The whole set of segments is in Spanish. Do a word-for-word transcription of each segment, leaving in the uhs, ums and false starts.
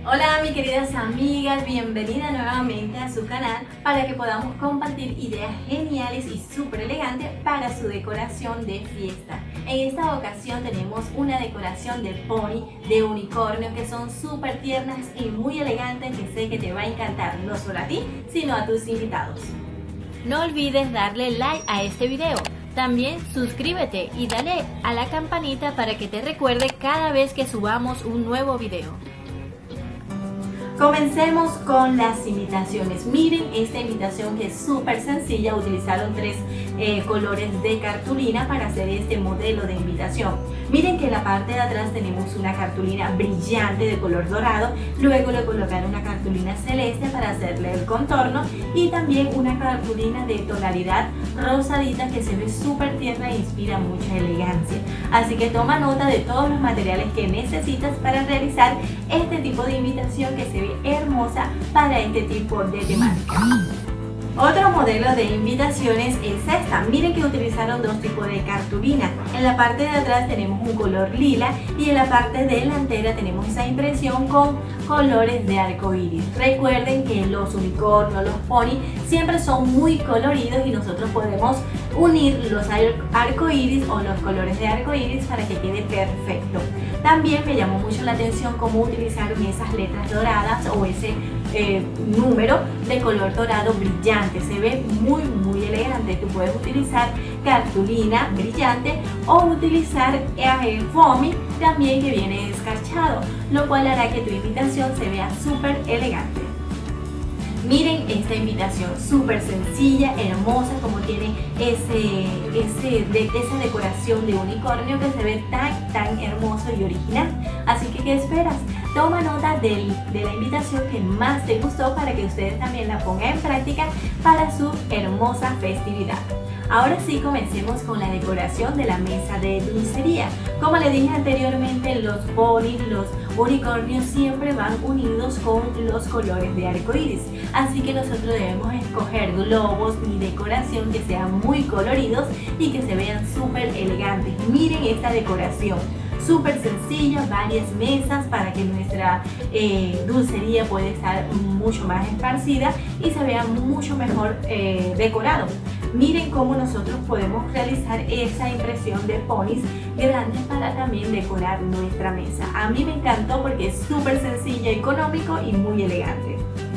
Hola mis queridas amigas, bienvenida nuevamente a su canal para que podamos compartir ideas geniales y súper elegantes para su decoración de fiesta. En esta ocasión tenemos una decoración de pony, de unicornio, que son súper tiernas y muy elegantes, que sé que te va a encantar no solo a ti, sino a tus invitados. No olvides darle like a este video. También suscríbete y dale a la campanita para que te recuerde cada vez que subamos un nuevo video. Comencemos con las invitaciones. Miren esta invitación que es súper sencilla. Utilizaron tres eh, colores de cartulina para hacer este modelo de invitación. Miren que en la parte de atrás tenemos una cartulina brillante de color dorado. Luego le colocaron una cartulina celeste para hacerle el contorno. Y también una cartulina de tonalidad rosadita que se ve súper tierna e inspira mucha elegancia. Así que toma nota de todos los materiales que necesitas para realizar este tipo de invitación que se ve hermosa para este tipo de temática. Otro modelo de invitaciones es esta. Miren que utilizaron dos tipos de cartulina. En la parte de atrás tenemos un color lila y en la parte delantera tenemos esa impresión con colores de arco iris. Recuerden que los unicornios, los pony siempre son muy coloridos y nosotros podemos unir los arco iris o los colores de arco iris para que quede perfecto. También me llamó mucho la atención cómo utilizaron esas letras doradas o ese eh, número de color dorado brillante. Se ve muy muy elegante. Tú puedes utilizar cartulina brillante o utilizar eh, foamy también, que viene escarchado, lo cual hará que tu invitación se vea súper elegante. Miren esta invitación súper sencilla, hermosa, como tiene ese, ese, de, esa decoración de unicornio que se ve tan, tan hermoso y original. Así que, ¿qué esperas? Toma nota del, de la invitación que más te gustó para que ustedes también la pongan en práctica para su hermosa festividad. Ahora sí, comencemos con la decoración de la mesa de dulcería. Como les dije anteriormente, los ponis, los unicornios siempre van unidos con los colores de arco iris. Así que nosotros debemos escoger globos y decoración que sean muy coloridos y que se vean súper elegantes. Miren esta decoración. Súper sencilla, varias mesas para que nuestra eh, dulcería pueda estar mucho más esparcida y se vea mucho mejor eh, decorado. Miren cómo nosotros podemos realizar esa impresión de ponis grandes para también decorar nuestra mesa. A mí me encantó porque es súper sencilla, económico y muy elegante.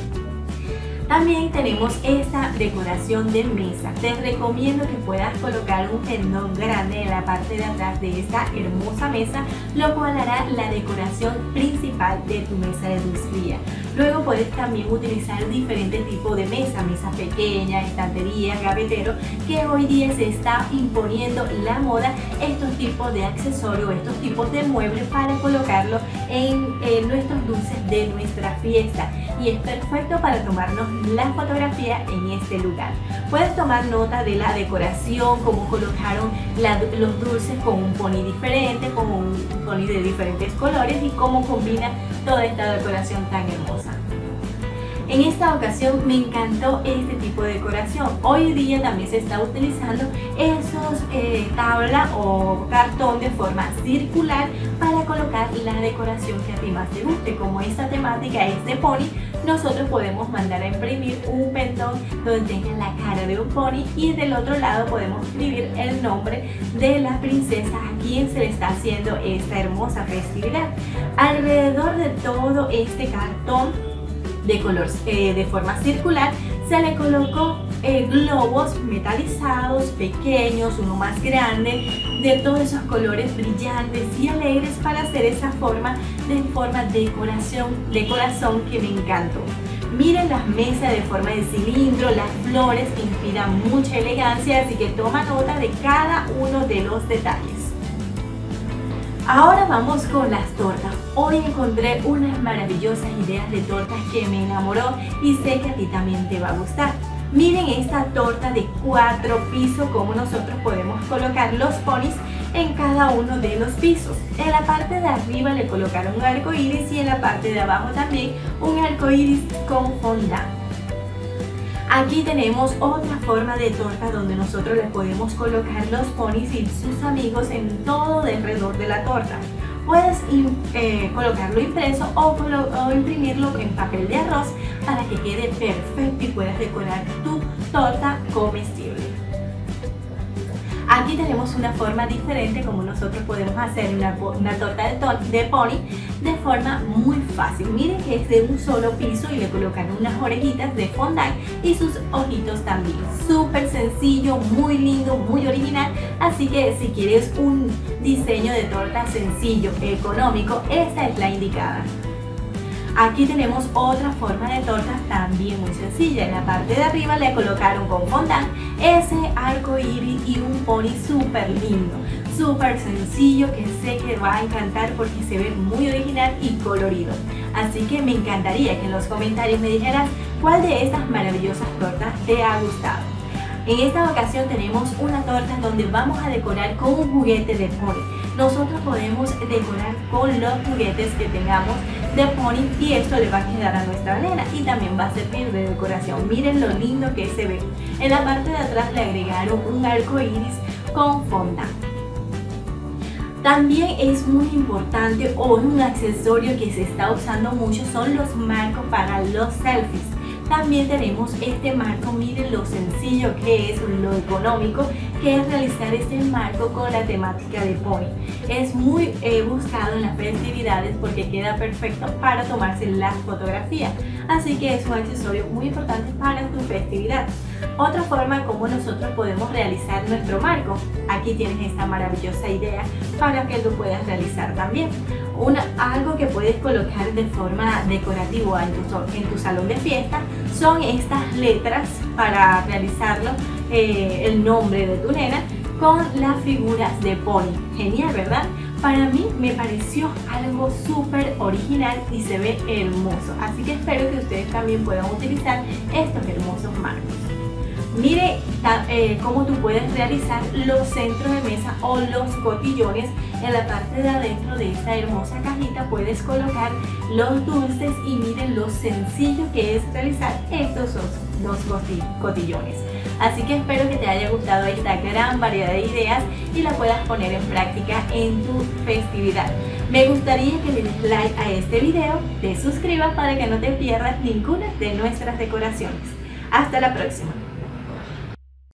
También tenemos esta decoración de mesa. Te recomiendo que puedas colocar un pendón grande en la parte de atrás de esta hermosa mesa, lo cual hará la decoración principal de tu mesa de dulcería. Luego puedes también utilizar diferentes tipos de mesa, mesa pequeña, estantería, gavetero, que hoy día se está imponiendo la moda, estos tipos de accesorios, estos tipos de muebles para colocarlo en, en nuestros dulces de nuestra fiesta. Y es perfecto para tomarnos la fotografía en este lugar. Puedes tomar nota de la decoración, cómo colocaron la, los dulces con un pony diferente, con un pony de diferentes colores y cómo combina toda esta decoración tan hermosa. En esta ocasión me encantó este tipo de decoración. Hoy día también se está utilizando esos eh, tabla o cartón de forma circular para colocar la decoración que a ti más te guste. Como esta temática es de pony, nosotros podemos mandar a imprimir un pendón donde tenga la cara de un pony y del otro lado podemos escribir el nombre de la princesa a quien se le está haciendo esta hermosa festividad. Alrededor de todo este cartón de color eh, de forma circular se le colocó eh, globos metalizados pequeños, uno más grande, de todos esos colores brillantes y alegres para hacer esa forma de forma decoración de corazón que me encantó. Miren las mesas de forma de cilindro, las flores inspiran mucha elegancia, así que toma nota de cada uno de los detalles. Ahora vamos con las tortas. Hoy encontré unas maravillosas ideas de tortas que me enamoró y sé que a ti también te va a gustar. Miren esta torta de cuatro pisos, como nosotros podemos colocar los ponis en cada uno de los pisos. En la parte de arriba le colocaron un arco iris y en la parte de abajo también un arco iris con fondant. Aquí tenemos otra forma de torta donde nosotros le podemos colocar los ponis y sus amigos en todo alrededor de la torta. Puedes eh, colocarlo impreso o, o imprimirlo en papel de arroz para que quede perfecto y puedas decorar tu torta comestible. Aquí tenemos una forma diferente como nosotros podemos hacer una, una torta de, de pony de forma muy fácil. Miren que es de un solo piso y le colocan unas orejitas de fondant y sus ojitos también. Súper sencillo, muy lindo, muy original. Así que si quieres un diseño de torta sencillo, económico, esta es la indicada. Aquí tenemos otra forma de torta también muy sencilla. En la parte de arriba le colocaron con fondant ese arco iris y un pony súper lindo, súper sencillo, que sé que va a encantar porque se ve muy original y colorido. Así que me encantaría que en los comentarios me dijeras cuál de estas maravillosas tortas te ha gustado. En esta ocasión tenemos una torta donde vamos a decorar con un juguete de pony. Nosotros podemos decorar con los juguetes que tengamos de pony y esto le va a quedar a nuestra nena y también va a servir de decoración. Miren lo lindo que se ve. En la parte de atrás le agregaron un arco iris con fondant. También es muy importante, o un accesorio que se está usando mucho, son los marcos para los selfies. También tenemos este marco, miren lo sencillo que es, lo económico que es realizar este marco con la temática de pony. Es muy eh, buscado en las festividades porque queda perfecto para tomarse las fotografías. Así que es un accesorio muy importante para tu festividad. Otra forma como nosotros podemos realizar nuestro marco. Aquí tienes esta maravillosa idea para que lo puedas realizar también. Una, algo que puedes colocar de forma decorativa en tu, en tu salón de fiesta son estas letras para realizarlo, eh, el nombre de tu nena con las figuras de pony. Genial, ¿verdad? Para mí me pareció algo súper original y se ve hermoso. Así que espero que ustedes también puedan utilizar estos hermosos marcos. Mire eh, cómo tú puedes realizar los centros de mesa o los cotillones. En la parte de adentro de esta hermosa cajita puedes colocar los dulces y miren lo sencillo que es realizar estos dos cotillones. Así que espero que te haya gustado esta gran variedad de ideas y la puedas poner en práctica en tu festividad. Me gustaría que le des like a este video, te suscribas para que no te pierdas ninguna de nuestras decoraciones. Hasta la próxima.